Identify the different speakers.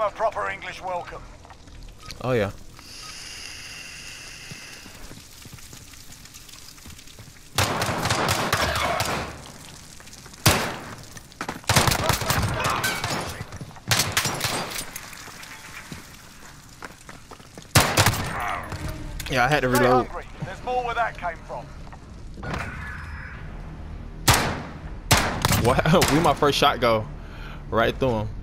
Speaker 1: them a proper English welcome.
Speaker 2: Oh yeah. Yeah, I had to
Speaker 1: Stay
Speaker 2: reload.
Speaker 1: hungry. There's more where that came from.
Speaker 2: Wow, we my first shot go right through him.